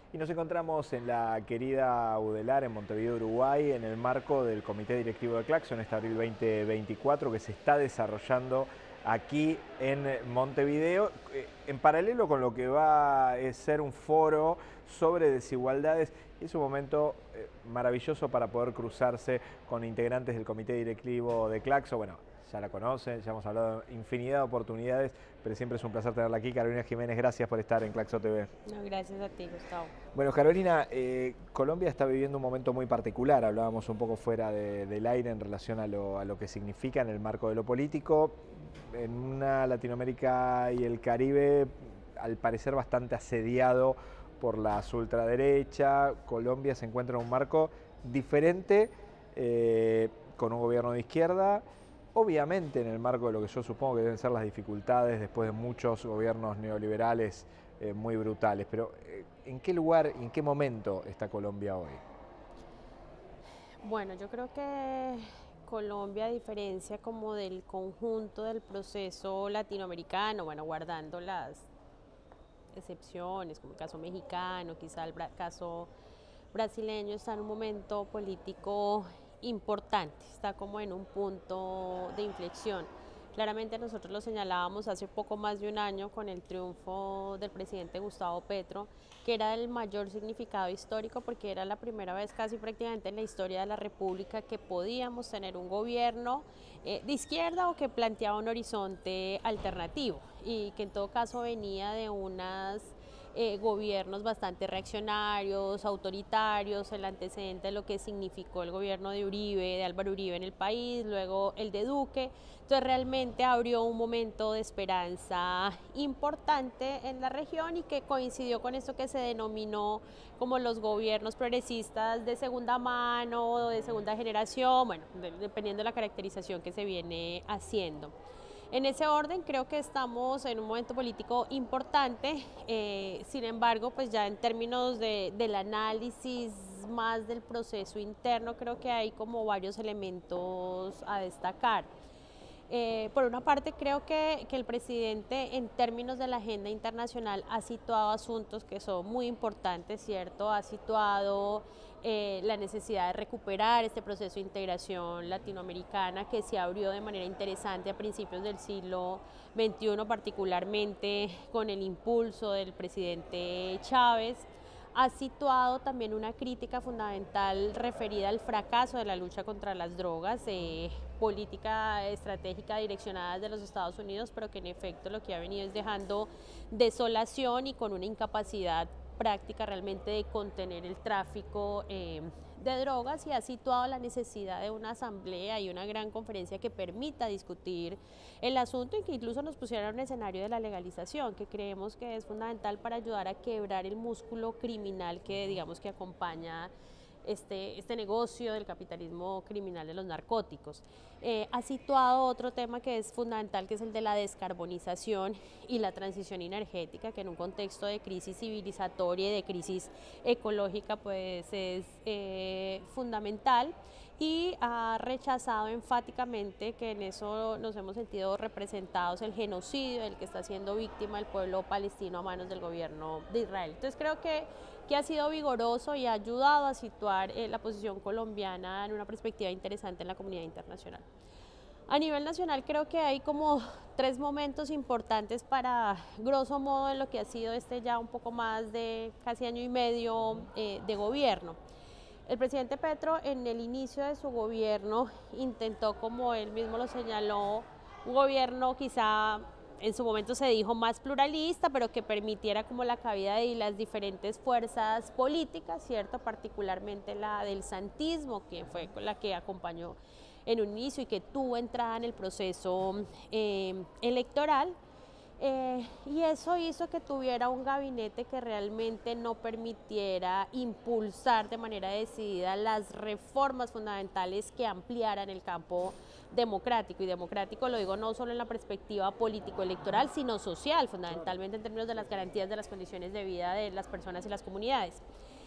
Y nos encontramos en la querida Udelar, en Montevideo, Uruguay, en el marco del Comité Directivo de Claxo en este abril 2024 que se está desarrollando aquí en Montevideo, en paralelo con lo que va a ser un foro sobre desigualdades. Es un momento maravilloso para poder cruzarse con integrantes del Comité Directivo de Claxo. Bueno, ya la conocen, ya hemos hablado de infinidad de oportunidades, pero siempre es un placer tenerla aquí. Carolina Jiménez, gracias por estar en Claxo TV. No, gracias a ti, Gustavo. Bueno, Carolina, Colombia está viviendo un momento muy particular. Hablábamos un poco fuera del aire en relación a lo que significa en el marco de lo político. En una Latinoamérica y el Caribe, al parecer bastante asediado por las ultraderecha. Colombia se encuentra en un marco diferente, con un gobierno de izquierda. Obviamente en el marco de lo que yo supongo que deben ser las dificultades después de muchos gobiernos neoliberales muy brutales. Pero ¿en qué lugar, en qué momento está Colombia hoy? Bueno, yo creo que Colombia, a diferencia como del conjunto del proceso latinoamericano, bueno, guardando las excepciones, como el caso mexicano, quizá el caso brasileño, está en un momento político importante, está como en un punto de inflexión. Claramente nosotros lo señalábamos hace poco más de un año con el triunfo del presidente Gustavo Petro, que era el mayor significado histórico porque era la primera vez casi prácticamente en la historia de la República que podíamos tener un gobierno de izquierda o que planteaba un horizonte alternativo y que en todo caso venía de unas gobiernos bastante reaccionarios, autoritarios, el antecedente de lo que significó el gobierno de Uribe, de Álvaro Uribe en el país, luego el de Duque. Entonces realmente abrió un momento de esperanza importante en la región y que coincidió con eso que se denominó como los gobiernos progresistas de segunda mano o de segunda generación, bueno, dependiendo de la caracterización que se viene haciendo. En ese orden creo que estamos en un momento político importante, sin embargo, pues ya en términos del análisis más del proceso interno, creo que hay como varios elementos a destacar. Por una parte, creo que el presidente, en términos de la agenda internacional, ha situado asuntos que son muy importantes, ¿cierto? Ha situado la necesidad de recuperar este proceso de integración latinoamericana que se abrió de manera interesante a principios del siglo XXI, particularmente con el impulso del presidente Chávez. Ha situado también una crítica fundamental referida al fracaso de la lucha contra las drogas, política estratégica direccionada desde los Estados Unidos, pero que en efecto lo que ha venido es dejando desolación y con una incapacidad práctica realmente de contener el tráfico de drogas, y ha situado la necesidad de una asamblea y una gran conferencia que permita discutir el asunto y que incluso nos pusiera en un escenario de la legalización, que creemos que es fundamental para ayudar a quebrar el músculo criminal que digamos que acompaña este negocio del capitalismo criminal de los narcóticos. Ha situado otro tema que es fundamental, que es el de la descarbonización y la transición energética, que en un contexto de crisis civilizatoria y de crisis ecológica pues es fundamental, y ha rechazado enfáticamente, que en eso nos hemos sentido representados, el genocidio del que está siendo víctima el pueblo palestino a manos del gobierno de Israel. Entonces creo que ha sido vigoroso y ha ayudado a situar la posición colombiana en una perspectiva interesante en la comunidad internacional. A nivel nacional creo que hay como tres momentos importantes para, grosso modo, en lo que ha sido ya un poco más de casi año y medio de gobierno. El presidente Petro, en el inicio de su gobierno, intentó, como él mismo lo señaló, un gobierno quizá en su momento se dijo más pluralista, pero que permitiera como la cabida de las diferentes fuerzas políticas, ¿cierto? Particularmente la del santismo, que fue la que acompañó en un inicio y que tuvo entrada en el proceso electoral. Y eso hizo que tuviera un gabinete que realmente no permitiera impulsar de manera decidida las reformas fundamentales que ampliaran el campo democrático. Y democrático lo digo no solo en la perspectiva político-electoral, sino social, fundamentalmente en términos de las garantías de las condiciones de vida de las personas y las comunidades.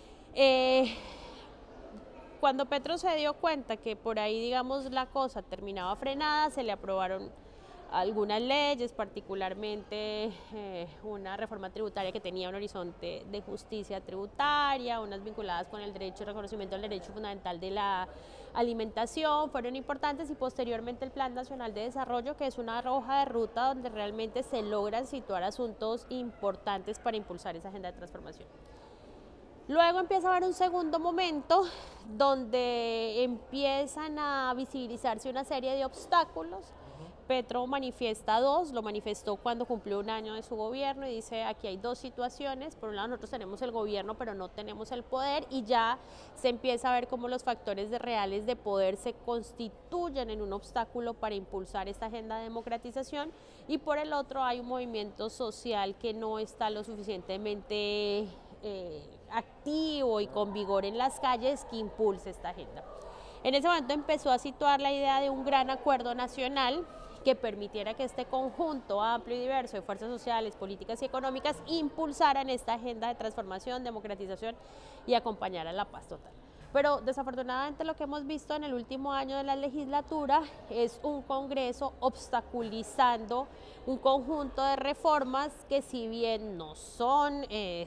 Cuando Petro se dio cuenta que por ahí, digamos, la cosa terminaba frenada, se le aprobaron algunas leyes, particularmente una reforma tributaria que tenía un horizonte de justicia tributaria, unas vinculadas con el derecho, reconocimiento del derecho fundamental de la alimentación, fueron importantes, y posteriormente el Plan Nacional de Desarrollo, que es una hoja de ruta donde realmente se logran situar asuntos importantes para impulsar esa agenda de transformación. Luego empieza a haber un segundo momento donde empiezan a visibilizarse una serie de obstáculos. Petro manifiesta dos, lo manifestó cuando cumplió un año de su gobierno y dice: aquí hay dos situaciones, por un lado nosotros tenemos el gobierno pero no tenemos el poder, y ya se empieza a ver cómo los factores reales de poder se constituyen en un obstáculo para impulsar esta agenda de democratización, y por el otro hay un movimiento social que no está lo suficientemente activo y con vigor en las calles que impulse esta agenda. En ese momento empezó a situar la idea de un gran acuerdo nacional que permitiera que este conjunto amplio y diverso de fuerzas sociales, políticas y económicas impulsaran esta agenda de transformación, democratización y acompañaran la paz total. Pero desafortunadamente lo que hemos visto en el último año de la legislatura es un Congreso obstaculizando un conjunto de reformas que, si bien no son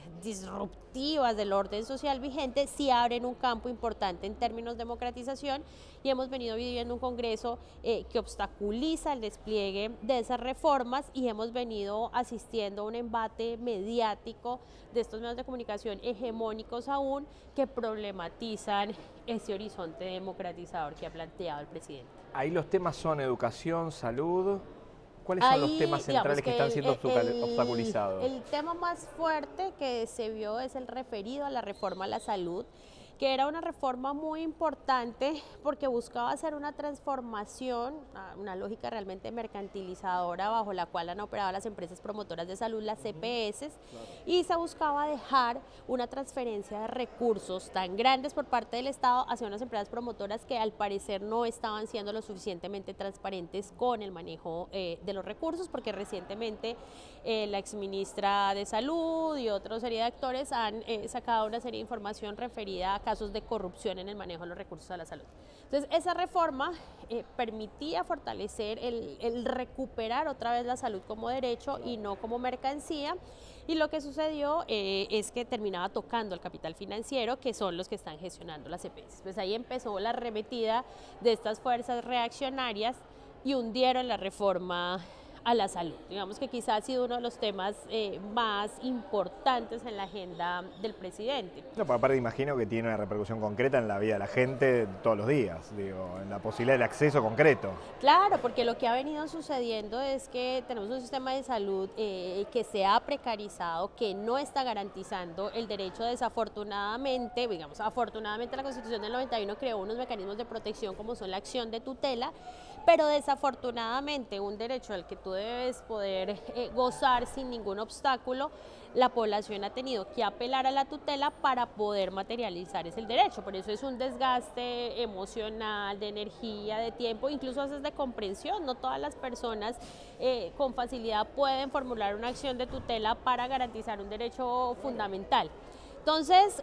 disruptivas del orden social vigente, sí abren un campo importante en términos de democratización, y hemos venido viviendo un Congreso que obstaculiza el despliegue de esas reformas, y hemos venido asistiendo a un embate mediático de estos medios de comunicación hegemónicos aún, que problematizan ese horizonte democratizador que ha planteado el presidente. Ahí los temas son educación, salud. ¿Cuáles son los temas centrales que están siendo obstaculizados? El tema más fuerte que se vio es el referido a la reforma a la salud, que era una reforma muy importante porque buscaba hacer una transformación, una lógica realmente mercantilizadora bajo la cual han operado las empresas promotoras de salud, las EPS, y se buscaba dejar una transferencia de recursos tan grandes por parte del Estado hacia unas empresas promotoras que al parecer no estaban siendo lo suficientemente transparentes con el manejo de los recursos, porque recientemente la exministra de Salud y otra serie de actores han sacado una serie de información referida a casos de corrupción en el manejo de los recursos a la salud. Entonces, esa reforma permitía fortalecer el recuperar otra vez la salud como derecho y no como mercancía, y lo que sucedió es que terminaba tocando el capital financiero, que son los que están gestionando las EPS. Pues ahí empezó la arremetida de estas fuerzas reaccionarias y hundieron la reforma a la salud. Digamos que quizás ha sido uno de los temas más importantes en la agenda del presidente. No, pero aparte imagino que tiene una repercusión concreta en la vida de la gente todos los días, digo, en la posibilidad del acceso concreto. Claro, porque lo que ha venido sucediendo es que tenemos un sistema de salud que se ha precarizado, que no está garantizando el derecho. Desafortunadamente, digamos, afortunadamente la Constitución del 91 creó unos mecanismos de protección como son la acción de tutela, pero desafortunadamente un derecho al que tú debes poder gozar sin ningún obstáculo, la población ha tenido que apelar a la tutela para poder materializar ese derecho. Por eso es un desgaste emocional, de energía, de tiempo, incluso a veces de comprensión. No todas las personas con facilidad pueden formular una acción de tutela para garantizar un derecho fundamental. Entonces,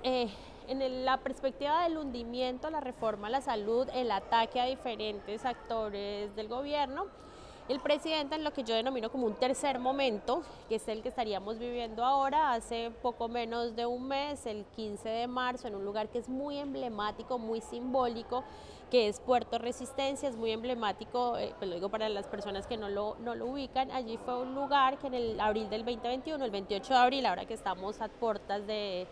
en la perspectiva del hundimiento, la reforma a la salud, el ataque a diferentes actores del gobierno, el presidente, en lo que yo denomino como un tercer momento, que es el que estaríamos viviendo ahora, hace poco menos de un mes, el 15 de marzo, en un lugar que es muy emblemático, muy simbólico, que es Puerto Resistencia, es muy emblemático, pues lo digo para las personas que no lo ubican. Allí fue un lugar que en el abril del 2021, el 28 de abril, ahora que estamos a puertas de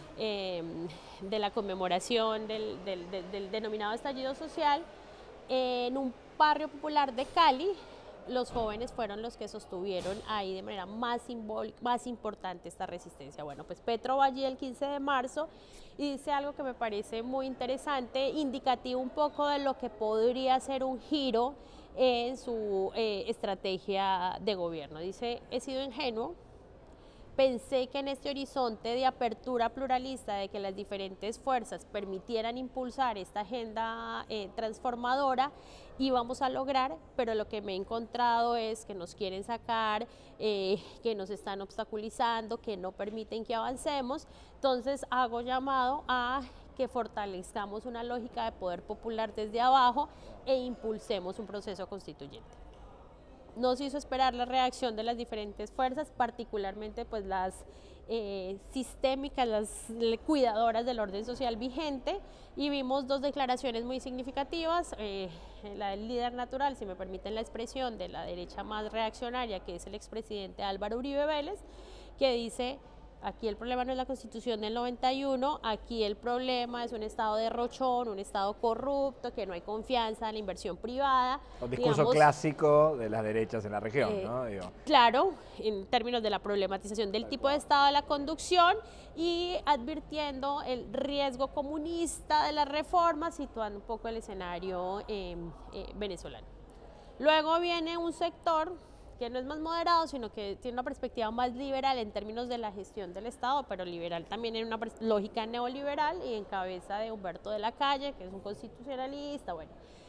la conmemoración del denominado estallido social, en un barrio popular de Cali, los jóvenes fueron los que sostuvieron ahí de manera más simbólica, más importante esta resistencia. Bueno, pues Petro va allí el 15 de marzo y dice algo que me parece muy interesante, indicativo un poco de lo que podría ser un giro en su estrategia de gobierno. Dice: he sido ingenuo. Pensé que en este horizonte de apertura pluralista, de que las diferentes fuerzas permitieran impulsar esta agenda transformadora, íbamos a lograr, pero lo que me he encontrado es que nos quieren sacar, que nos están obstaculizando, que no permiten que avancemos. Entonces hago llamado a que fortalezcamos una lógica de poder popular desde abajo e impulsemos un proceso constituyente. no se hizo esperar la reacción de las diferentes fuerzas, particularmente pues las sistémicas, las cuidadoras del orden social vigente, y vimos dos declaraciones muy significativas, la del líder natural, si me permiten la expresión, de la derecha más reaccionaria, que es el expresidente Álvaro Uribe Vélez, que dice: aquí el problema no es la Constitución del 91, aquí el problema es un Estado derrochón, un Estado corrupto, que no hay confianza en la inversión privada. Un discurso clásico de las derechas en la región, ¿no? Claro, en términos de la problematización del tipo de Estado de la conducción, y advirtiendo el riesgo comunista de las reformas, situando un poco el escenario venezolano. Luego viene un sector que no es más moderado, sino que tiene una perspectiva más liberal en términos de la gestión del Estado, pero liberal también en una lógica neoliberal, y en cabeza de Humberto de la Calle, que es un constitucionalista, bueno,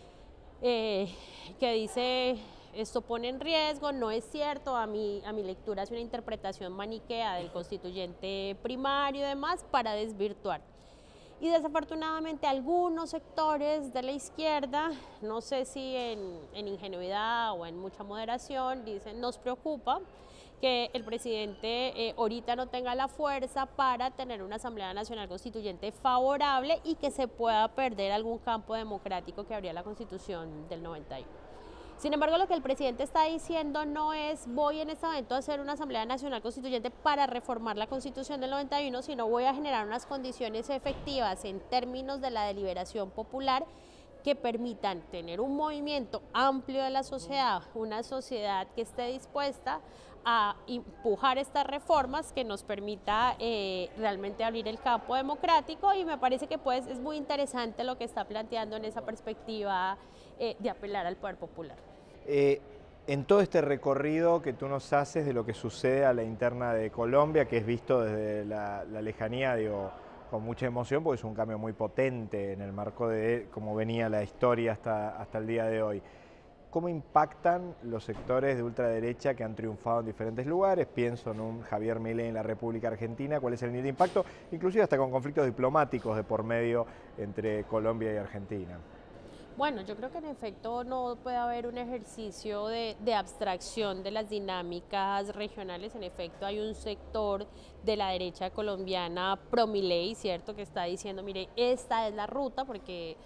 que dice: esto pone en riesgo, no es cierto, a mi lectura es una interpretación maniquea del constituyente primario y demás, para desvirtuar. Y desafortunadamente algunos sectores de la izquierda, no sé si en ingenuidad o en mucha moderación, dicen: nos preocupa que el presidente ahorita no tenga la fuerza para tener una Asamblea Nacional Constituyente favorable y que se pueda perder algún campo democrático que habría la Constitución del 91. Sin embargo, lo que el presidente está diciendo no es: voy en este momento a hacer una Asamblea Nacional Constituyente para reformar la Constitución del 91, sino voy a generar unas condiciones efectivas en términos de la deliberación popular que permitan tener un movimiento amplio de la sociedad, una sociedad que esté dispuesta a empujar estas reformas, que nos permita realmente abrir el campo democrático. Y me parece que pues es muy interesante lo que está planteando en esa perspectiva de apelar al poder popular. En todo este recorrido que tú nos haces de lo que sucede a la interna de Colombia, que es visto desde la lejanía, digo, con mucha emoción, porque es un cambio muy potente en el marco de cómo venía la historia hasta el día de hoy. ¿Cómo impactan los sectores de ultraderecha que han triunfado en diferentes lugares? Pienso en un Javier Milei en la República Argentina. ¿Cuál es el nivel de impacto? Inclusive hasta con conflictos diplomáticos de por medio entre Colombia y Argentina. Bueno, yo creo que en efecto no puede haber un ejercicio de abstracción de las dinámicas regionales. En efecto, hay un sector de la derecha colombiana pro Milei, ¿cierto?, que está diciendo: mire, esta es la ruta, porque,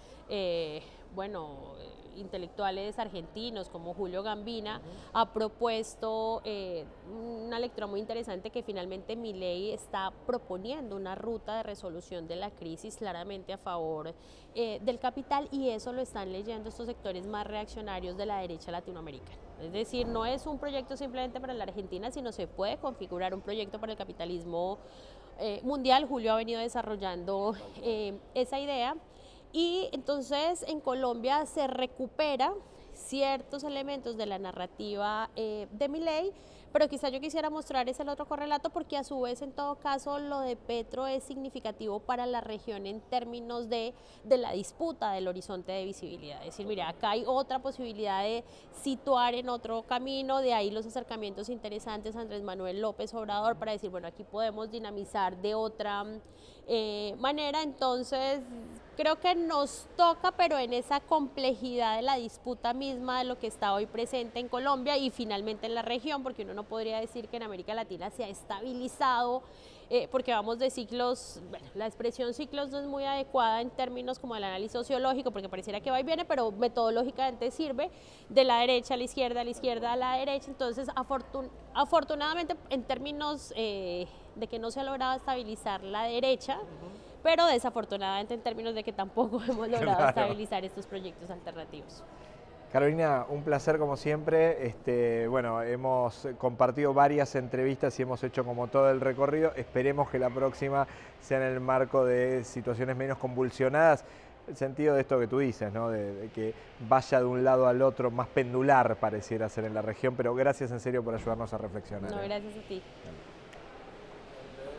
intelectuales argentinos como Julio Gambina ha propuesto una lectura muy interesante, que finalmente Milei está proponiendo una ruta de resolución de la crisis claramente a favor del capital, y eso lo están leyendo estos sectores más reaccionarios de la derecha latinoamericana. Es decir, no es un proyecto simplemente para la Argentina, sino se puede configurar un proyecto para el capitalismo mundial. Julio ha venido desarrollando esa idea. Y entonces en Colombia se recupera ciertos elementos de la narrativa de Milei, pero quizá yo quisiera mostrar ese otro correlato, porque a su vez, en todo caso, lo de Petro es significativo para la región en términos de la disputa del horizonte de visibilidad. Es decir, mira, acá hay otra posibilidad de situar en otro camino, de ahí los acercamientos interesantes a Andrés Manuel López Obrador para decir: bueno, aquí podemos dinamizar de otra manera. Entonces, creo que nos toca, pero en esa complejidad de la disputa misma de lo que está hoy presente en Colombia y finalmente en la región, porque uno no podría decir que en América Latina se ha estabilizado, porque vamos de ciclos. Bueno, la expresión ciclos no es muy adecuada en términos como del análisis sociológico, porque pareciera que va y viene, pero metodológicamente sirve de la derecha a la izquierda a la derecha. Entonces, afortunadamente, en términos de que no se ha logrado estabilizar la derecha, pero desafortunadamente en términos de que tampoco hemos logrado estabilizar estos proyectos alternativos. Carolina, un placer como siempre. Hemos compartido varias entrevistas y hemos hecho como todo el recorrido. Esperemos que la próxima sea en el marco de situaciones menos convulsionadas. El sentido de esto que tú dices, ¿no? De que vaya de un lado al otro, más pendular pareciera ser en la región, pero gracias en serio por ayudarnos a reflexionar. No, gracias a ti.